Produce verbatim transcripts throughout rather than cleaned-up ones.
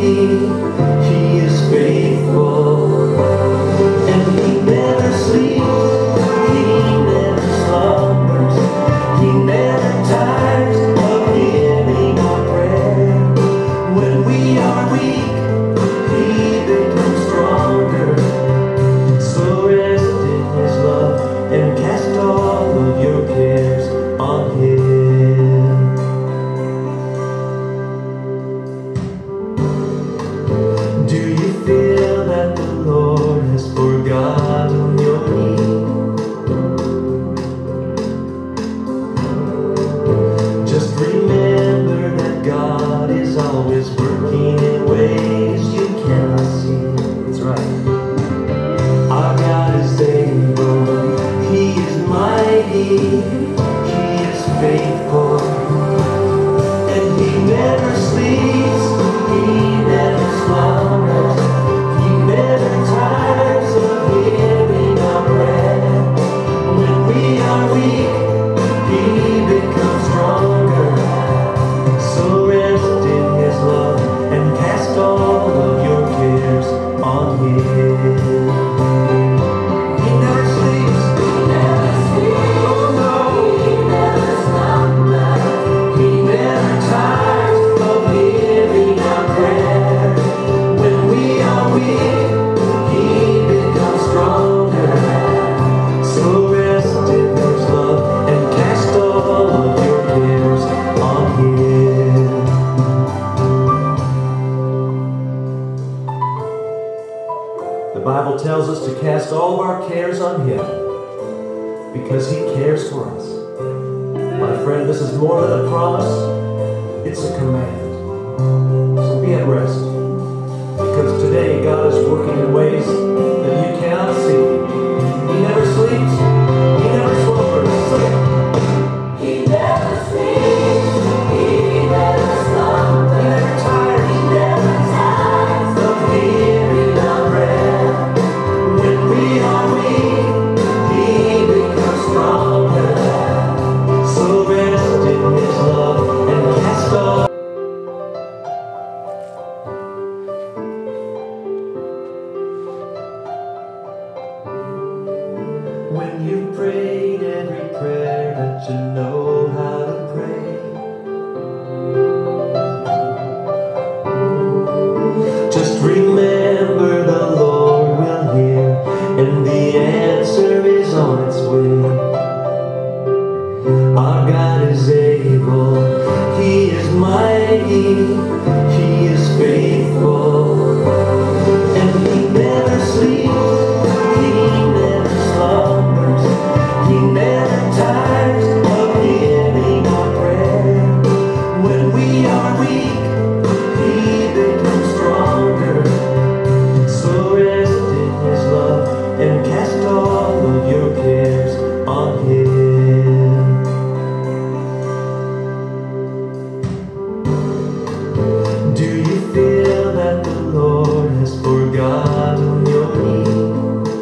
mighty, He is faithful, and He never sleeps, He never slumbers, He never tires of hearing our prayer. When we are weak, He becomes stronger. So rest in His love and cast all of your cares on Him. Do you feel that the Lord has forgotten your need? Just remember that God is always working in ways you cannot see. That's right. Our God is able, He is mighty, He is faithful, and He never sleeps, He never slumbers, He never tires of hearing our prayer. When we are weak, He becomes stronger. So rest in His love and cast all of your cares on Him. He never sleeps, He never sleeps, oh no, He never slumbers, He never tires of hearing our prayer. When we are weak, He becomes stronger. So rest in His love and cast all of your cares on Him. The Bible tells us to cast all of our cares on Him because He cares for us. My friend, this is more than a promise, it's a command. So be at rest, because today God is working in ways that you cannot see. He never sleeps, He never slumbers. Say, He never sleeps, He never slumbers, He never tires, He never tires of hearing our prayer. When we are weak, He becomes stronger. So rest in His love and cast all. When you've prayed every prayer that you know how to pray, just remember the Lord will hear, and the answer is on its way. Our God is able, He is mighty, He is faithful, and He never sleeps, He never slumbers, He never tires of hearing our prayer. When we are weak, He becomes stronger. So rest in His love and cast all of your cares on Him. Do you feel that the Lord has forgotten your need?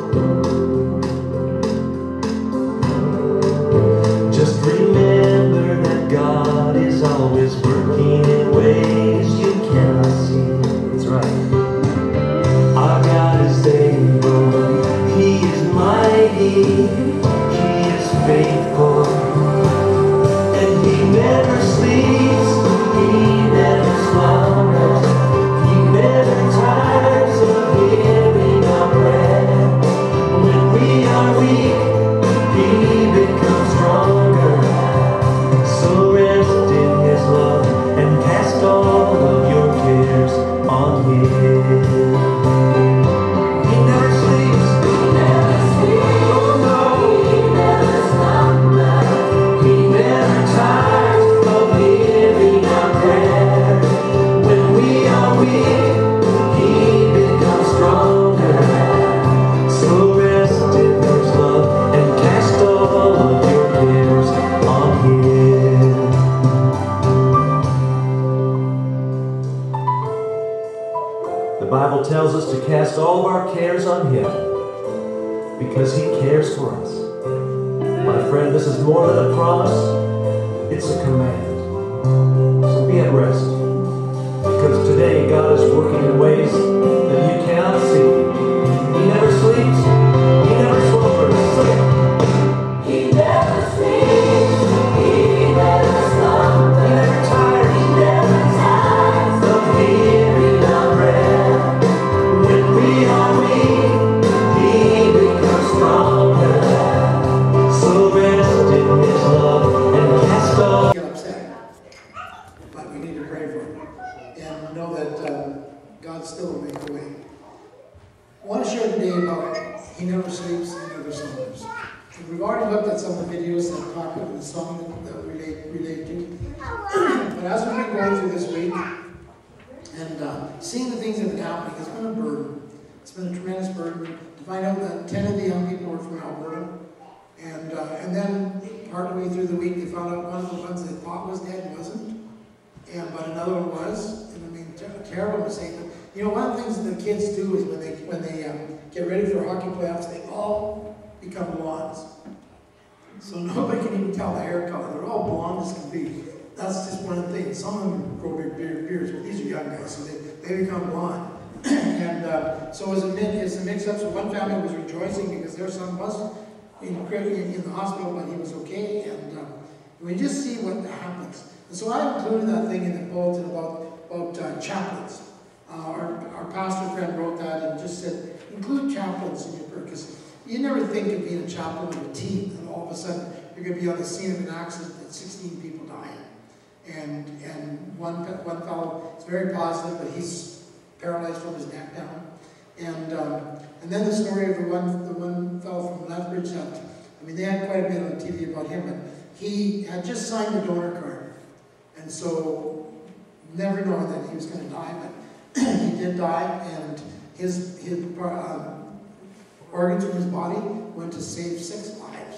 Just remember that God is always working in ways you cannot see. That's right. Our God is able, He is mighty, He is faithful, and He never sleeps, He never slumbers, He never tires of hearing our prayer. When we are weak, He becomes stronger. So rest in His love and cast all of your cares on Him. He never sleeps, He never sleeps, oh no, He never slumbers, He never tires of hearing our prayer. When we are weak, He becomes stronger. So rest in His love and cast all of your cares on Him. The Bible tells us to cast all of our cares on Him because He cares for us. My friend, this is more than a promise, it's a command. So be at rest, because today God is working in ways that you cannot see. He never sleeps. He never slumbers. Sing it. He never sleeps. He never slumbers. He never tires. He never tires of hearing our prayer. When we are weak, He becomes stronger. So rest in His love and cast off. Get upset, but we need to pray for him and know that um, God still will make a way. I want to share today about He never sleeps, He never slumbers. And we've already looked at some of the videos that talk about the song that, that relate, relate to. But as we've been going through this week and uh, seeing the things that have been happening, it's been a burden. It's been a tremendous burden to find out that ten of the young people were from Alberta. And, uh, and then partway through the week, they found out one of the ones they thought was dead wasn't, and but another one was. And I mean, ter terrible mistake. But you know, one of the things that the kids do is when they when they um, get ready for hockey playoffs, they all become blondes. So nobody can even tell the hair color. They're all blonde as can be. That's just one of the things. Some of them grow big beard, beards, but these are young guys, so they, they become blonde. And uh, so it was a mix, a mix-up. So one family was rejoicing because their son was In, in the hospital, but he was okay, and um, we just see what happens. And so I included that thing in the bulletin about, about uh, chaplains. Uh, our, our pastor friend wrote that and just said, include chaplains in your prayer, because you never think of being a chaplain of a team, and all of a sudden you're going to be on the scene of an accident and sixteen people dying. And, and one, one fellow is very positive, but he's paralyzed from his neck down. And um, and then the story of the one the one fellow from Lethbridge that, I mean, they had quite a bit on T V about him, but he had just signed the donor card, and so never knowing that he was going to die, but he did die, and his his um, organs from his body went to save six lives.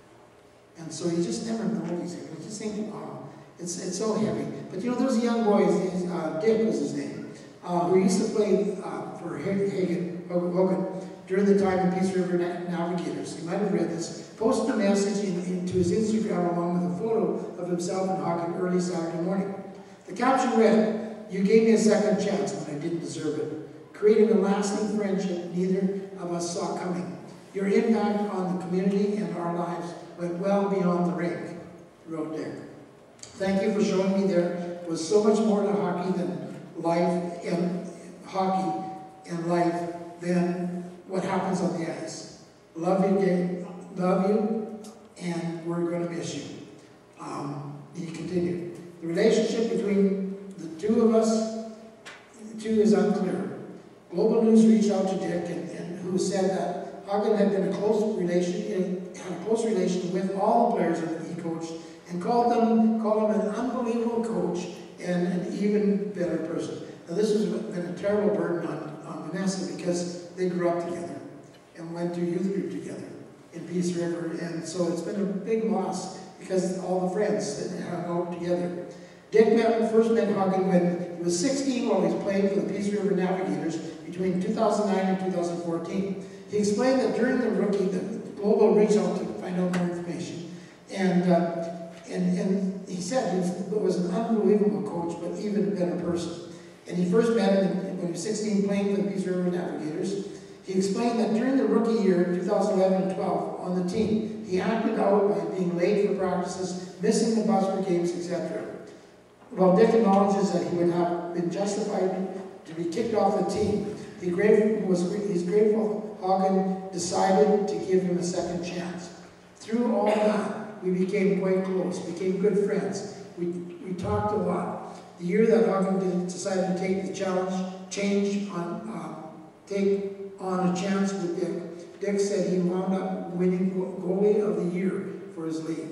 And so you just never know these things. You just think, wow, it's it's so heavy. But you know, there's a young boy, his, uh, Dick was his name, uh, who used to play uh, for Hagen. Hogan, during the time in Peace River Navigators. You might have read this. Posted a message in, into his Instagram along with a photo of himself in hockey early Saturday morning. The caption read, "You gave me a second chance when I didn't deserve it, creating a lasting friendship neither of us saw coming. Your impact on the community and our lives went well beyond the rink," wrote Dick. "Thank you for showing me there was so much more to hockey than life and hockey and life than what happens on the ice. Love you, Dick. Love you, and we're going to miss you." Um, he continued. "The relationship between the two of us, the two is unclear. Global News reached out to Dick, and, and who said that Hagen had been a close relation, had a close relation with all the players that he coached, and called them, called him an unbelievable coach and an even better person." Now, this has been a terrible burden on, on Vanessa because they grew up together and went to youth group together in Peace River, and so it's been a big loss because all the friends that hung out together. Dick met, first met Hagen when he was sixteen while he was playing for the Peace River Navigators between two thousand nine and two thousand fourteen. He explained that during the rookie, the Global reached out to find out more information, and uh, and and he said he was an unbelievable coach, but even a better person. And he first met him when he was sixteen playing for the Peace River Navigators. He explained that during the rookie year, two thousand eleven and twelve, on the team, he acted out by being late for practices, missing the bus for games, et cetera. While Dick acknowledges that he would have been justified to be kicked off the team, he grateful, was, he's grateful Hagen decided to give him a second chance. Through all that, we became quite close, became good friends. We, we talked a lot. The year that Hagen decided to take the challenge, change on, uh, take on a chance with Dick, Dick said he wound up winning goalie of the year for his league.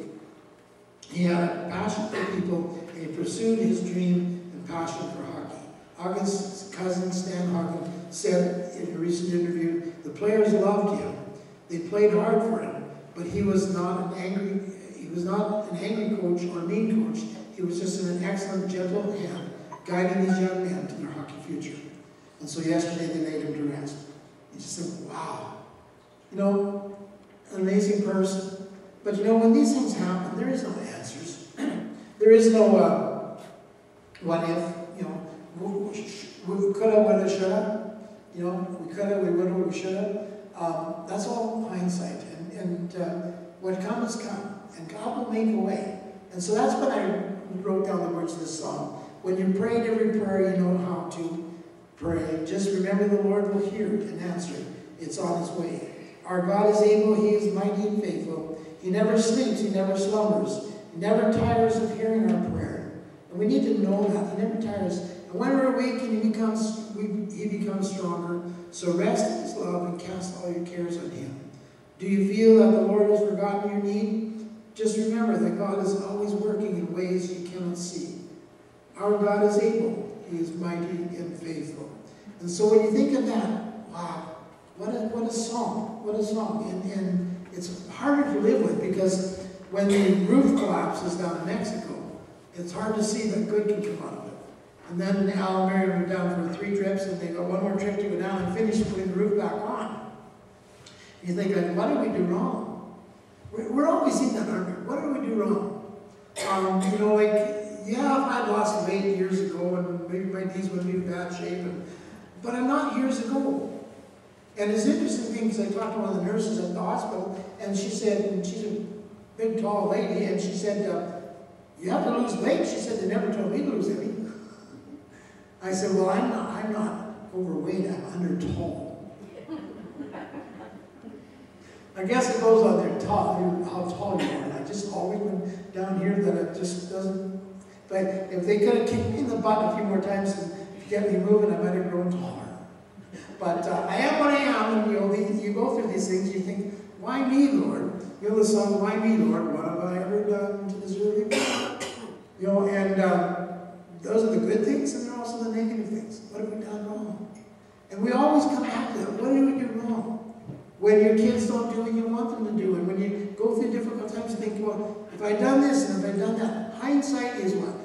He had a passion for people, and he pursued his dream and passion for hockey. Hagen's cousin, Stan Hagen, said in a recent interview, the players loved him. They played hard for him, but he was not an angry, he was not an angry coach or a mean coach. He was just an excellent, gentle hand, guiding these young men to their hockey future. And so yesterday they laid him to rest. You just think, wow, you know, an amazing person. But you know, when these things happen, there is no answers. There is no uh, what if, you know. We coulda, woulda, shoulda. You know, we coulda, we woulda, we shoulda. Um, that's all hindsight. And, and uh, what comes, come. And God will make a way. And so that's when I wrote down the words of this song. When you prayed every prayer, you know how to pray. Just remember the Lord will hear and answer. It's on his way. Our God is able. He is mighty and faithful. He never sleeps. He never slumbers. He never tires of hearing our prayer. And we need to know that. He never tires. And when we're weak, and he becomes, we, he becomes stronger. So rest in his love and cast all your cares on him. Do you feel that the Lord has forgotten your need? Just remember that God is always working in ways you cannot see. Our God is able. He is mighty and faithful. And so when you think of that, wow, what a, what a song. What a song. And, and it's harder to live with because when the roof collapses down in Mexico, it's hard to see that good can come out of it. And then Al and Mary went down for three trips, and they got one more trip to go down and finish putting the roof back on. You think, like, what did we do wrong? We're, we're always in that, aren't we? What did we do wrong? Um, you know, like, yeah, I lost weight years ago, and maybe my knees would be in bad shape, and, but I'm not years ago. And it's an interesting thing, because I talked to one of the nurses at the hospital, and she said, and she's a big, tall lady, and she said, uh, you have to lose weight. She said, they never told me to lose any. I said, well, I'm not, I'm not overweight, I'm under tall. I guess it goes on there, tall, how tall you are. And I just always went down here that it just doesn't. But if they could have kicked me in the butt a few more times and get me moving, I might have grown taller. But uh, I am what I am, and you know, you go through these things, you think, why me, Lord? You know the song, why me, Lord? What have I ever done to deserve you? You know, and um, those are the good things, and they're also the negative things. What have we done wrong? And we always come back to that. What did we do wrong? When your kids don't do what you want them to do, and when you go through difficult times, you think, well, if I'd done this and if I'd done that, hindsight is what?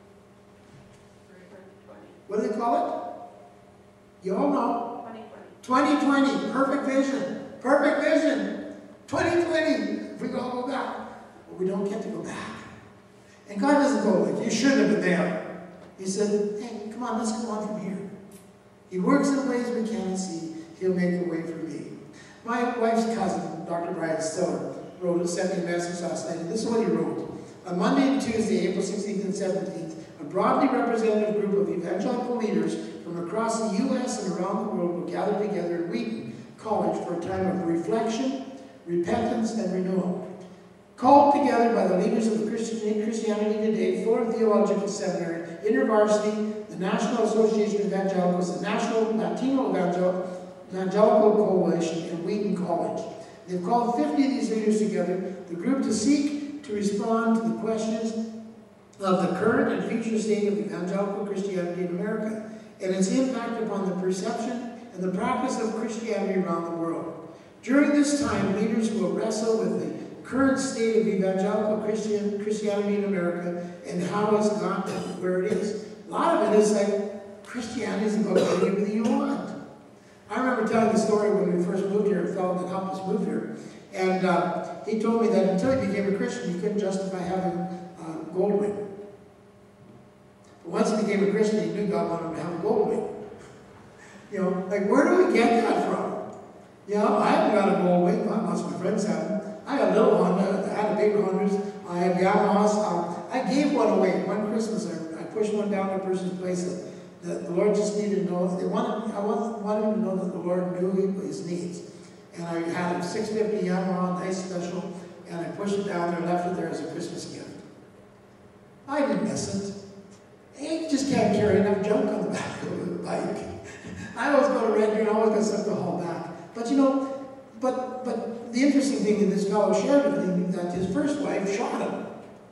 What do they call it? You all know. twenty twenty, perfect vision. Perfect vision. twenty twenty, if we all go back. But we don't get to go back. And God doesn't go like, you shouldn't have been there. He said, hey, come on, let's go on from here. He works in ways we can't see. He'll make a way for me. My wife's cousin, Doctor Brian Stiller, wrote, sent me a message last night, and this is what he wrote. On Monday and Tuesday, April sixteenth and seventeenth, a broadly representative group of evangelical leaders from across the U S and around the world will gather together in Wheaton College for a time of reflection, repentance, and renewal. Called together by the leaders of Christianity Today, Florida Theological Seminary, InterVarsity, the National Association of Evangelicals, the National Latino Evangelical Coalition, and Wheaton College. They've called fifty of these leaders together, the group to seek to respond to the questions of the current and future state of evangelical Christianity in America and its impact upon the perception and the practice of Christianity around the world. During this time, leaders will wrestle with the current state of evangelical Christian, Christianity in America and how it's got to where it is. A lot of it is like Christianity is about getting everything you want. I remember telling the story when we first moved here, a fellow that helped us move here, and uh, he told me that until he became a Christian, he couldn't justify having a gold ring. But once he became a Christian, he knew God wanted him to have a gold ring. You know, like, where do we get that from? You know, I haven't got a gold ring. Well, most of my friends have them. I had a little Honda. I had a big Hondas. I had Yamahas. Um, I gave one away. One Christmas, I, I pushed one down to a person's place that, that the Lord just needed to know. They wanted, I wanted him to know that the Lord knew his needs. And I had a six fifty Yamaha, nice special, and I pushed it down there and left it there as a Christmas gift. I didn't miss it. You just can't carry enough junk on the back of the bike. I always go to Red Deer and I always got stuff to haul back. But you know, but but the interesting thing in this fellow shared with me that his first wife shot him.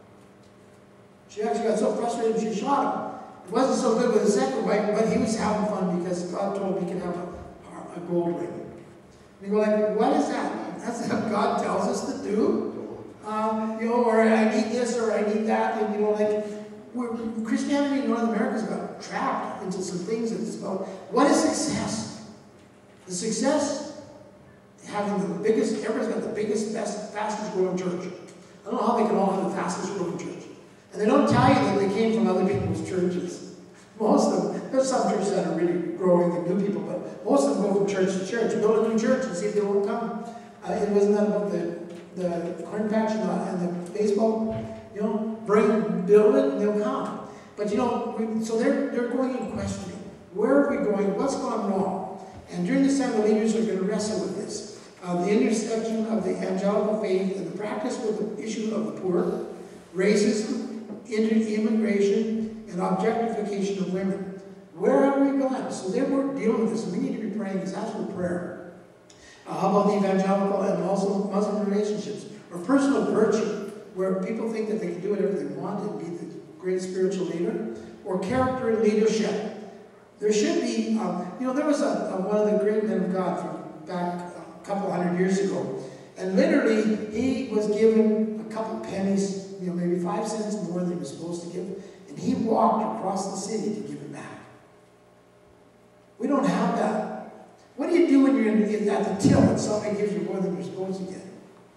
She actually got so frustrated she shot him. It wasn't so good with his second wife, but he was having fun because God told him he could have a, a gold ring. And you go like, what is that? That's what God tells us to do. Um, you know, or I need this or I need that, and you know, like we're, Christianity in North America's got trapped into some things that it's about. What is success? The success, having the biggest, everybody's got the biggest, best, fastest growing church. I don't know how they can all have the fastest growing church. And they don't tell you that they came from other people's churches. Most of them, there's some churches that are really growing and new people, but most of them go from church to church. Build a new church and see if they won't come. Uh, it wasn't that about the, the corn patch and the, and the baseball, you know, bring, build it, and they'll come. But you know, we, so they're, they're going and questioning. Where are we going? What's gone wrong? And during this time, the leaders are going to wrestle with this. Uh, the intersection of the evangelical faith and the practice with the issue of the poor, racism, immigration, and objectification of women. Where have we gone? So they weren't dealing with this, and we need to be praying this. That's for prayer. Uh, how about the evangelical and also Muslim relationships? Or personal virtue, where people think that they can do whatever they want and be the great spiritual leader? Or character and leadership. There should be, um, you know, there was a, a, one of the great men of God from back a couple hundred years ago, and literally he was given a couple pennies, you know, maybe five cents more than he was supposed to give, and he walked across the city to give it back. We don't have that. What do you do when you're in, in, at the till and somebody gives you more than you're supposed to get?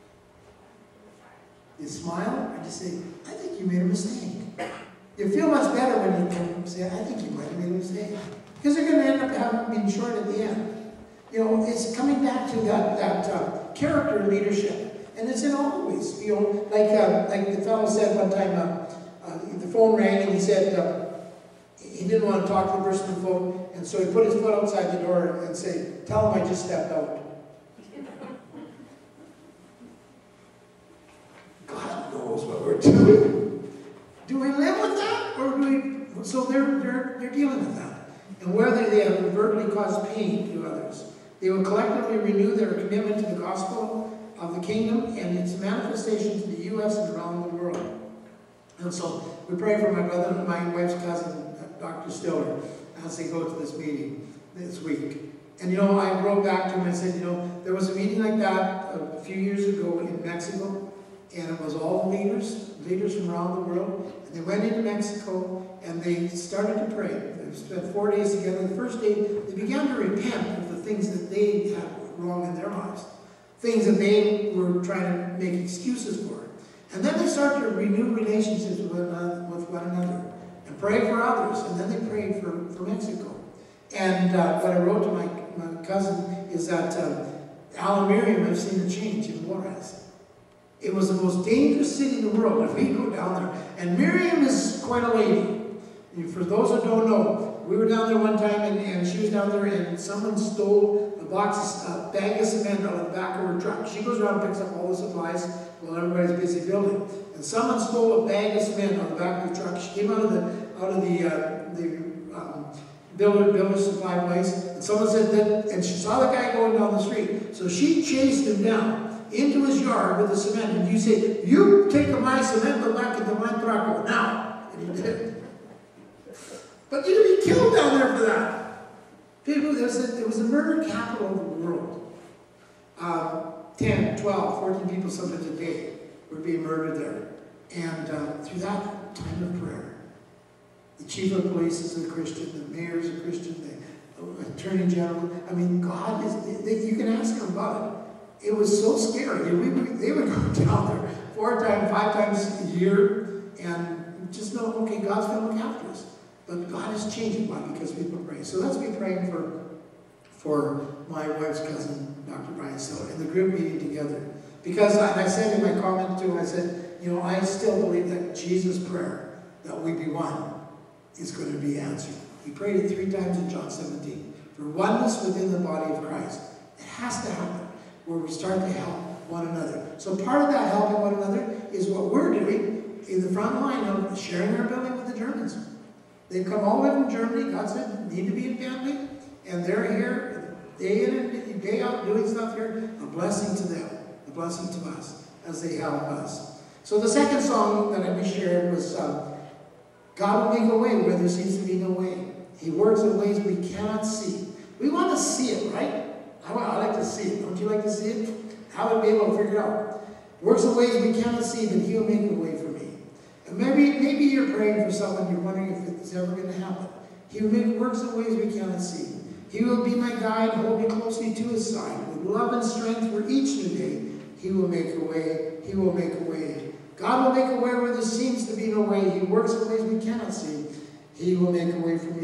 You smile or just say, I think you made a mistake. You feel much better when you can say, I think you might have made a mistake. Because they're going to end up having being short at the end. You know, it's coming back to that, that uh, character leadership. And it's in all ways. You know, like, uh, like the fellow said one time, uh, uh, the phone rang and he said uh, he didn't want to talk to the person on the phone. And so he put his foot outside the door and said, tell him I just stepped out. God knows what we're doing. Do we live with that, or do we? So they're they're they're dealing with that, and where they, they have overtly caused pain to others, they will collectively renew their commitment to the gospel of the kingdom and its manifestation to the U S and around the world. And so we pray for my brother and my wife's cousin, Doctor Stiller, as they go to this meeting this week. And you know, I wrote back to him and said, you know, there was a meeting like that a few years ago in Mexico. And it was all leaders, leaders from around the world. And they went into Mexico and they started to pray. They spent four days together. The first day, they began to repent of the things that they had wrong in their lives. Things that they were trying to make excuses for. And then they started to renew relationships with, uh, with one another. And pray for others. And then they prayed for, for Mexico. And uh, what I wrote to my, my cousin is that uh, Al and Miriam have seen a change in Juarez. It was the most dangerous city in the world. If we go down there, and Miriam is quite a lady. And for those who don't know, we were down there one time, and, and she was down there, and someone stole a box, a bag of cement out of the back of her truck. She goes around and picks up all the supplies while everybody's busy building. And someone stole a bag of cement out of the back of the truck. She came out of the out of the uh, the um, builder builder supply place, and someone said that, and she saw the guy going down the street, so she chased him down into his yard with the cement, and you say, you take my cement, go back into my truck now. And he did. But you'd be killed down there for that. People, there was a, it was the murder capital of the world. Uh, ten, twelve, fourteen people sometimes a day were being murdered there. And uh, through that time of prayer, the chief of police is a Christian, the mayor is a Christian, the attorney general, I mean, God is, they, you can ask him about it. It was so scary. We, we, they would go down there four times, five times a year, and just know, okay, God's going to look after us. But God is changing why? Because people pray. So let's be praying for, for my wife's cousin, Doctor Brian Stiller, and the group meeting together. Because, and I said in my comment to him, I said, you know, I still believe that Jesus' prayer, that we be one, is going to be answered. He prayed it three times in John seventeen. For oneness within the body of Christ. It has to happen, where we start to help one another. So part of that helping one another is what we're doing in the front line of sharing our building with the Germans. They've come all the way from Germany. God said, need to be a family. And they're here day in and day out doing stuff here. A blessing to them. A blessing to us as they help us. So the second song that I shared was uh, God will make a way where there seems to be no way. He works in ways we cannot see. We want to see it, right? I, I like to see it. Don't you like to see it? How would we be able to figure it out? Works in ways we cannot see, but He'll make a way for me. And maybe, maybe you're praying for someone, you're wondering if it's ever going to happen. He will make works in ways we cannot see. He will be my guide, hold me closely to His side. With love and strength for each new day, He will make a way. He will make a way. God will make a way where there seems to be no way. He works in ways we cannot see. He will make a way for me.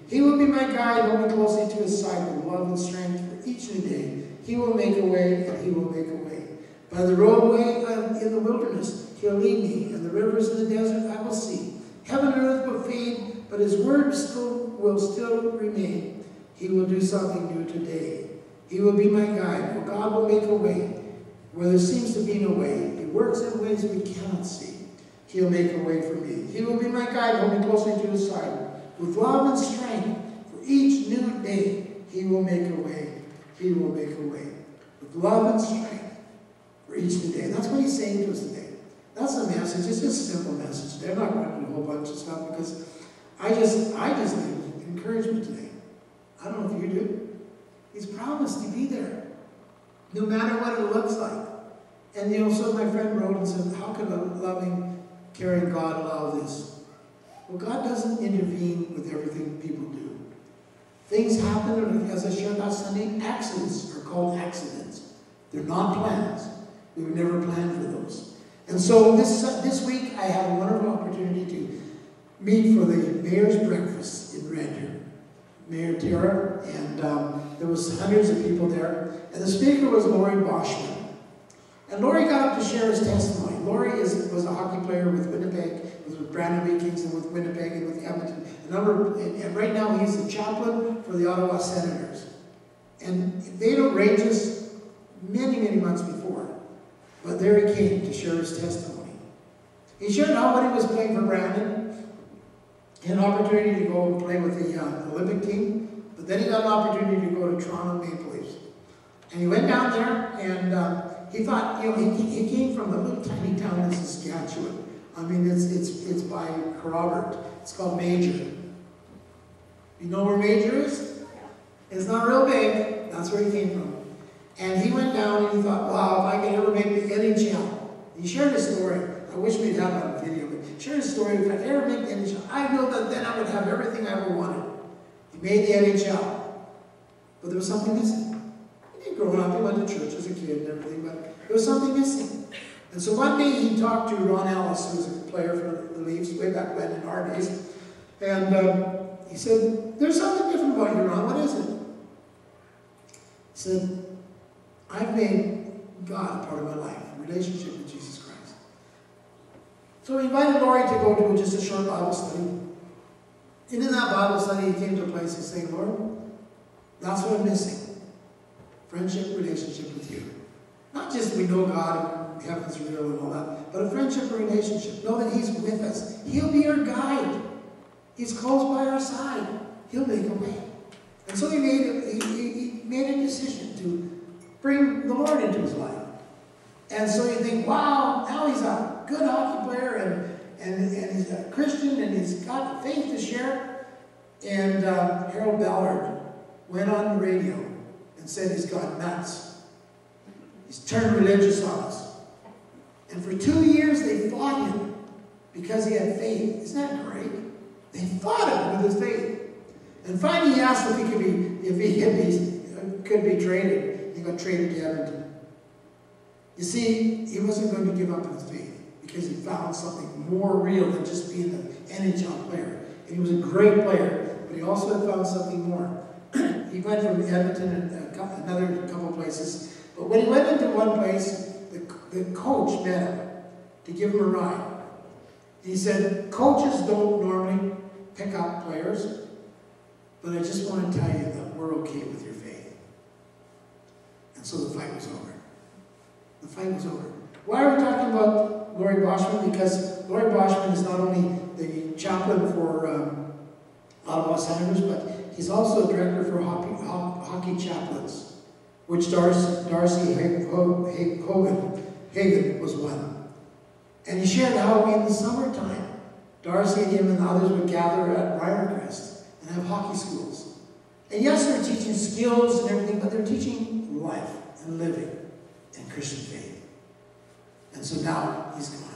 He will be my guide, hold me closely to his side with love and strength for each new day. He will make a way, and he will make a way. By the roadway in the wilderness, he'll lead me, and the rivers in the desert I will see. Heaven and earth will fade, but his word still will still remain. He will do something new today. He will be my guide, for God will make a way where there seems to be no way. He works in ways we cannot see. He'll make a way for me. He will be my guide, hold me closely to his side. With love and strength for each new day, he will make a way. He will make a way. With love and strength for each new day. That's what he's saying to us today. That's the message. It's just a simple message. They're not going to do a whole bunch of stuff because I just, I just need encouragement today. I don't know if you do. He's promised to be there, no matter what it looks like. And you know, so my friend wrote and said, how could a loving, caring God allow this? Well, God doesn't intervene with everything people do. Things happen, as I shared last Sunday, accidents are called accidents. They're not plans. We would never plan for those. And so this, uh, this week, I had a wonderful opportunity to meet for the mayor's breakfast in Red here. Mayor Tara, and um, there was hundreds of people there. And the speaker was Lori Boschman. And Lori got up to share his testimony. Lori is, was a hockey player with Winnipeg, with Brandon Weekings, and with Winnipeg and with Edmonton. A number, and, and right now he's the chaplain for the Ottawa Senators. And they'd outrageous many, many months before. But there he came to share his testimony. He shared how when he was playing for Brandon, he had an opportunity to go and play with the uh, Olympic team, but then he got an opportunity to go to Toronto Maple Leafs. And he went down there, and uh, he thought, you know, he, he came from a little tiny town in Saskatchewan. I mean, it's it's it's by Humbodt. It's called Major. You know where Major is? It's not real big. That's where he came from. And he went down and he thought, wow, if I could ever make the N H L. He shared a story. I wish we'd have it on video, but he shared a story. If I could ever make the N H L, I know that then I would have everything I ever wanted. He made the N H L. But there was something missing. He growing up, he went to church as a kid and everything, but there was something missing. And so one day he talked to Ron Ellis, who was a player for the Leafs way back when in our days, and um, he said, there's something different about you, Ron. What is it? He said, I've made God a part of my life, a relationship with Jesus Christ. So he invited Lori to go to just a short Bible study. And in that Bible study, he came to a place and saying, Lord, that's what I'm missing. Friendship, relationship with you. Not just we know God and heaven's real and all that, but a friendship relationship. Know that he's with us. He'll be our guide. He's close by our side. He'll make a way. And so he made a, he, he, he made a decision to bring the Lord into his life. And so you think, wow, now he's a good hockey player and, and, and he's a Christian and he's got faith to share. And uh, Harold Ballard went on the radio and said he's gone nuts. He's turned religious on us. And for two years they fought him because he had faith. Isn't that great? They fought him with his faith. And finally he asked if he could be, if he could be, could be traded. He got traded to Edmonton. You see, he wasn't going to give up his faith because he found something more real than just being an N H L player. And he was a great player, but he also had found something more. He went from Edmonton and another couple places. But when he went into one place, the, the coach met him to give him a ride. He said, coaches don't normally pick up players, but I just want to tell you that we're okay with your faith. And so the fight was over. The fight was over. Why are we talking about Lori Boschman? Because Lori Boschman is not only the chaplain for um, Ottawa Senators, but he's also a director for hockey, ho hockey chaplains, which Darcy, Darcy Hogan, Hagen was one. And he shared how in the summertime, Darcy and him and others would gather at Briarcrest and have hockey schools. And yes, they're teaching skills and everything, but they're teaching life and living and Christian faith. And so now he's gone.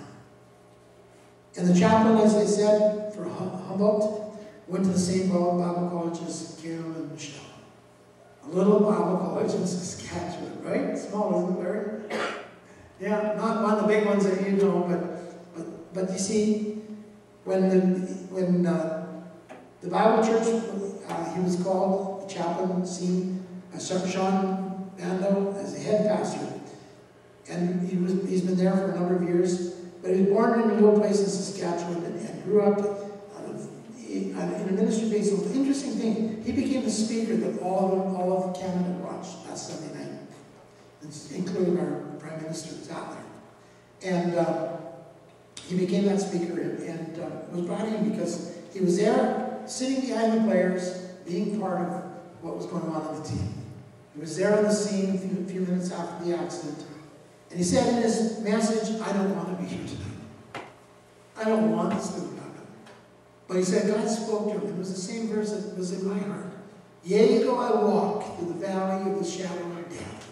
And the chaplain, as I said, for Humbodt, went to the same Bible college as Carol and Michelle. A little Bible college in Saskatchewan, right? Small, isn't it, Larry? Yeah, not one of the big ones that you know, but but but you see, when the when uh, The Bible church, uh, he was called, the chaplain, seen uh, Sean Bando as the head pastor. And he was, he's been there for a number of years. But he was born in a little place in Saskatchewan and, and grew up out of, in a ministry base. So the interesting thing, he became the speaker that all of, all of Canada watched last Sunday night, including our Prime Minister was out there. And uh, he became that speaker and, and uh, was brought in because he was there, sitting behind the players, being part of what was going on on the team. He was there on the scene a few, a few minutes after the accident. And he said in his message, I don't want to be here tonight. I don't want this to happen. But he said God spoke to him. It was the same verse that was in my heart. Yea, though I walk through the valley of the shadow of death,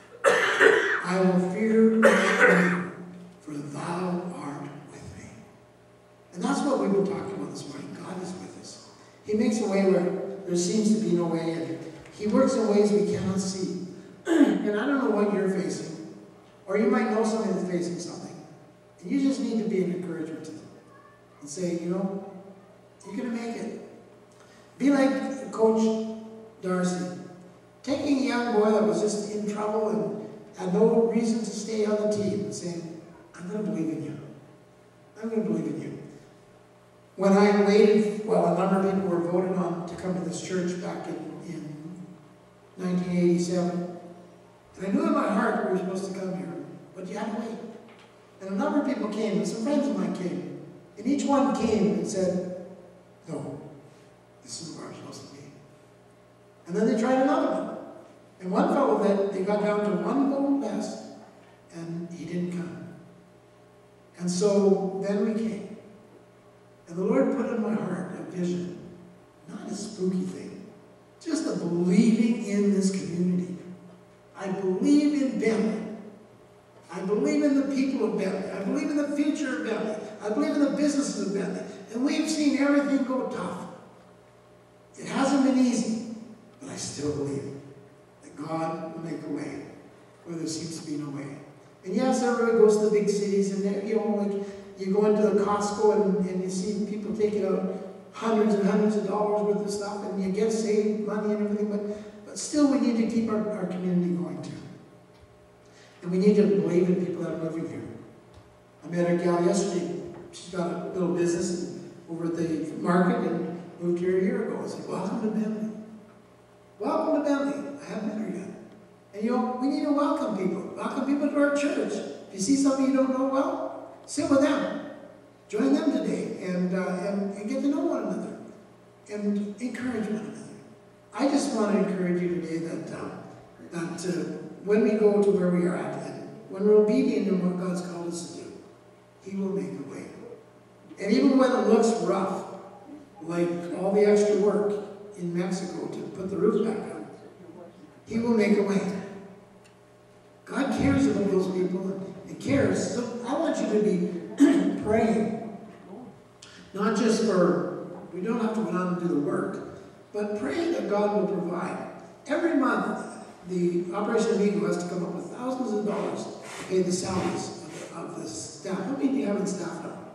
I will fear no evil, for thou art with me. And that's what we've been talking about this morning. God is with us. He makes a way where there seems to be no way, and he works in ways we cannot see. And I don't know what you're facing. Or you might know somebody that's facing something. And you just need to be an encouragement to them. And say, you know, you're going to make it. Be like Coach Darcy. Taking a young boy that was just in trouble and had no reason to stay on the team and saying, I'm going to believe in you. I'm going to believe in you. When I waited, well, a number of people were voted on to come to this church back in, in nineteen eighty-seven. And I knew in my heart we were supposed to come here, but you had to wait. And a number of people came, and some friends of mine came. And each one came and said, no, this is where I'm supposed to be. And then they tried another one. And one fellow, that they got down to one gold best, and he didn't come. And so then we came. And the Lord put in my heart a vision, not a spooky thing, just a believing in this community. I believe in Bentley. I believe in the people of Bentley. I believe in the future of Bentley. I believe in the businesses of Bentley. And we've seen everything go tough. It hasn't been easy, but I still believe that God will make a way where there seems to be no way. And yes, everybody goes to the big cities, and there, you know, like you go into the Costco and, and you see people taking out hundreds and hundreds of dollars worth of stuff, and you get saved money and everything, but, but still we need to keep our, our community going too. And we need to believe in people that are living here. I met a gal yesterday. She's got a little business over at the market and moved here a year ago. I said, welcome to Bentley. Welcome to Bentley. I haven't met her yet. And you know, we need to welcome people. Welcome people to our church. If you see somebody you don't know well, sit with them. Join them today and, uh, and, and get to know one another. And encourage one another. I just want to encourage you today that, uh, that uh, when we go to where we are at, and when we're obedient in what God's called us to do, He will make a way. And even when it looks rough, like all the extra work in Mexico to put the roof back on, He will make a way. God cares about those people and cares. So I want you to be praying, not just for, we don't have to go down and do the work, but praying that God will provide. Every month, the Operation Amigo has to come up with thousands of dollars to pay the salaries of, of the staff. How many do you have in staff now?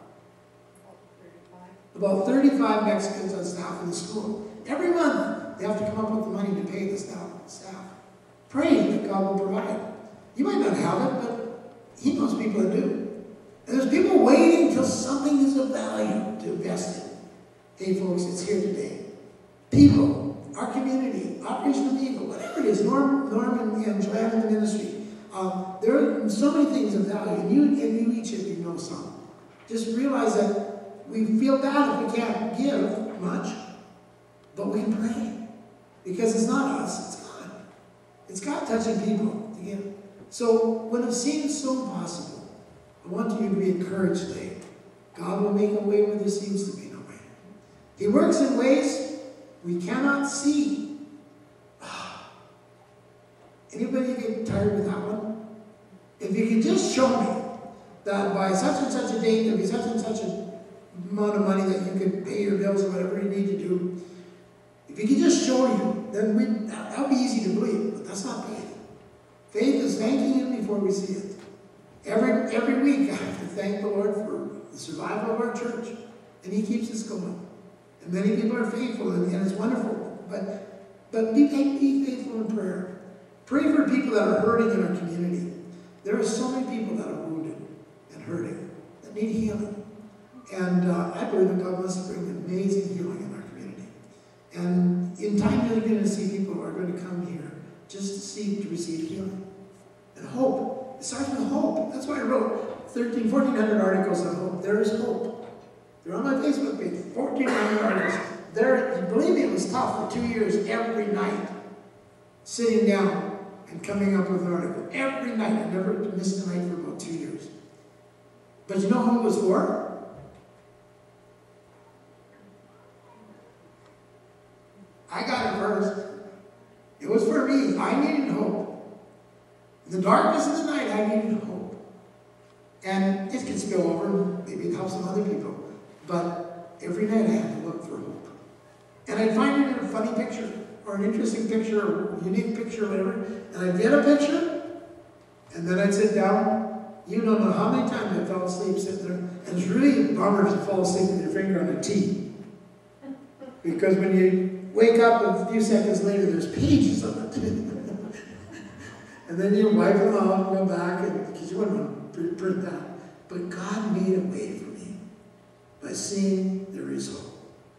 About thirty-five Mexicans on staff in the school. Every month, they have to come up with the money to pay the staff. staff. Praying that God will provide. You might not have it, but He knows people that do. And there's people waiting until something is of value to invest in. Hey folks, it's here today. People, our community, Operation Amigo, whatever it is, Norm, Norm and, and Joanne in the ministry. Um, there are so many things of value, and you, and you each of you know some. Just realize that we feel bad if we can't give much, but we can pray. Because it's not us, it's God. It's God touching people to give. So when it seems so impossible, I want you to be encouraged today. God will make a way where there seems to be no way. He works in ways we cannot see. Anybody get tired with that one? If you can just show me that by such and such a date, there'll be such and such an amount of money that you can pay your bills or whatever you need to do. If he can just show you, then we, that, that'll be easy to believe, but that's not faith. Faith is thanking Him before we see it. Every, every week I have to thank the Lord for the survival of our church, and He keeps us going. And many people are faithful, and, and it's wonderful. But, but be, be faithful in prayer. Pray for people that are hurting in our community. There are so many people that are wounded and hurting, that need healing. And uh, I believe that God wants to bring amazing healing in our community. And in time, you're going to see people who are going to come here just to seek to receive healing. And hope. It starts with hope. That's why I wrote thirteen, fourteen hundred articles on hope. There is hope. They're on my Facebook page. fourteen hundred articles. There, believe me, it was tough for two years, every night, sitting down and coming up with an article. Every night. I never missed a night for about two years. But you know who it was for? I got it first. It was for me. I needed hope. In the darkness of the night, I needed hope. And it can spill over. Maybe it helps some other people. But every night I had to look for hope. And I'd find it in a funny picture, or an interesting picture, or a unique picture, or whatever. And I'd get a picture, and then I'd sit down. You don't know how many times I fell asleep sitting there. And it's really a bummer to fall asleep with your finger on a T. Because when you wake up a few seconds later, there's pages of it. And then you wipe them out and go back, and because you wouldn't want to print that. But God made a way for me by seeing there is hope.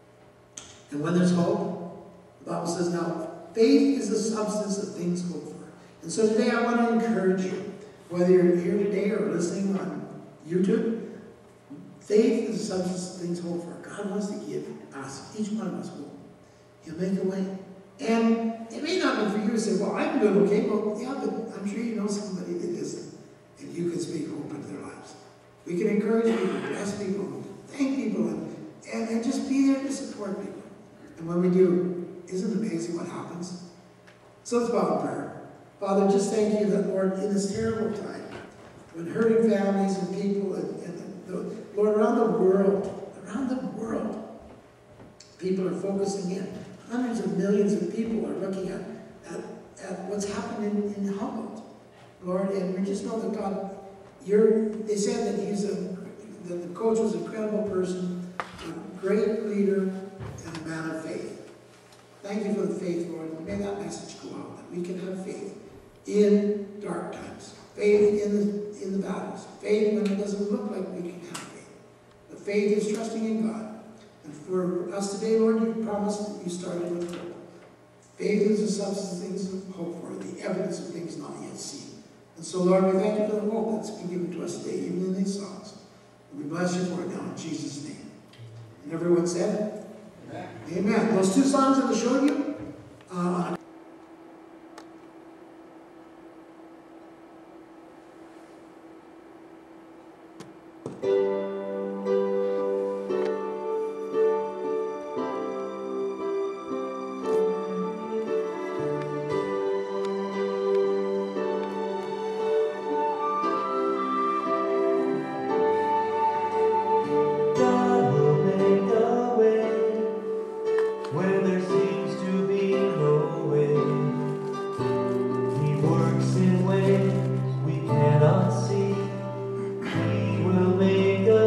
And when there's hope, the Bible says, now, faith is the substance of things hoped for. And so today I want to encourage you, whether you're here today or listening on YouTube, faith is the substance of things hoped for. God wants to give us, each one of us, hope. He'll make a way. And it may not be for you to say, well, I'm doing okay. Well, yeah, but I'm sure you know somebody that isn't. And you can speak hope into their lives. We can encourage people, bless people, thank people, and, and, and just be there to support people. And when we do, isn't it amazing what happens? So let's bow in prayer. Father, just thank you that, Lord, in this terrible time, when hurting families and people, and, and the, Lord, around the world, around the world, people are focusing in. Hundreds of millions of people are looking at, at, at what's happened in, in Humbodt, Lord, and we just know that God, you're, they said that he's a, that the coach was an incredible person, a great leader, and a man of faith. Thank you for the faith, Lord, and may that message go out, that we can have faith in dark times, faith in the, in the battles, faith when it doesn't look like we can have faith. But faith is trusting in God. And for us today, Lord, you promised that you started with hope. Faith is the substance of things of hope for, the evidence of things not yet seen. And so, Lord, we thank you for the hope that's been given to us today, even in these songs. And we bless you for it now in Jesus' name. And everyone said, Amen. Amen. Those two songs that I showed you, uh, in ways we cannot see. He will make a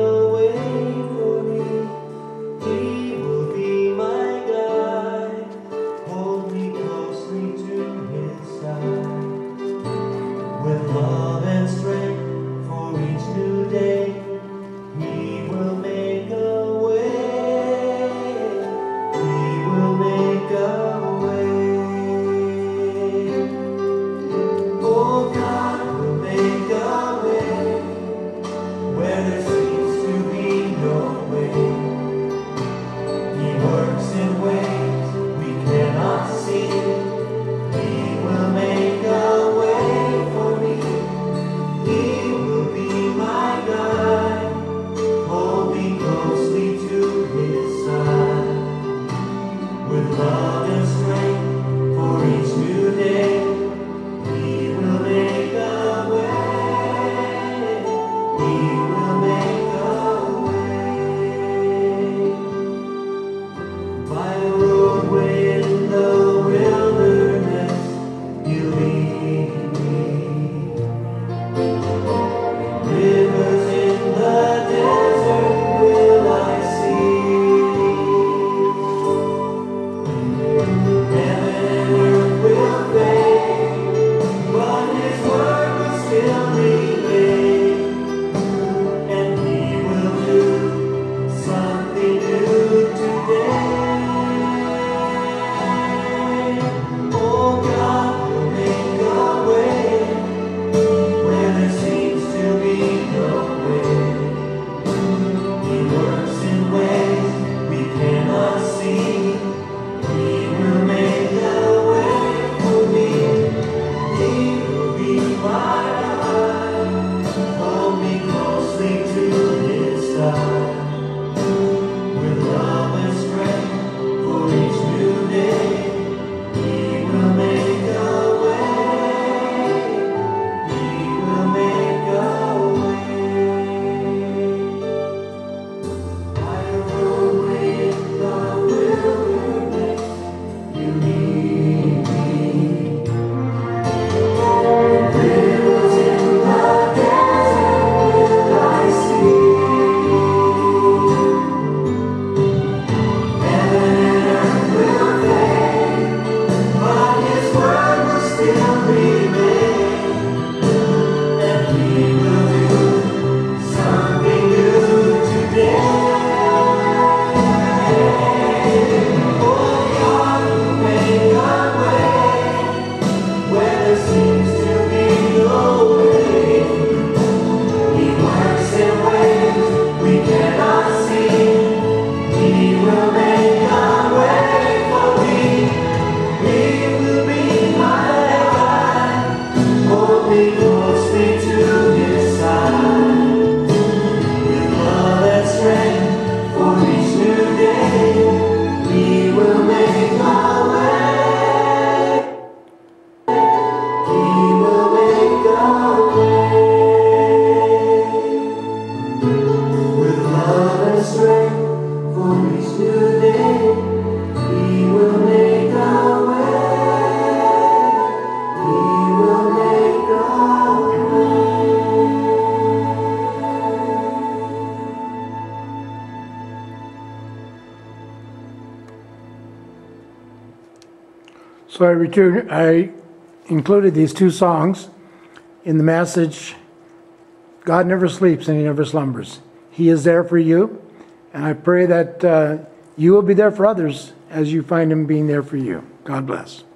word will still remain, and He will do something new today. Oh, God will make a way where there seems to be no way. He works in ways we cannot see. He will make a way for me. He will be my guide. Hold me closely to His side. With love and strength for each new day, He will make a way. He will make a way. With love and strength for each new day, He will make a way. He will make a way. So I returned, I included these two songs in the message, God never sleeps and He never slumbers. He is there for you, and I pray that uh, you will be there for others as you find Him being there for you. God bless.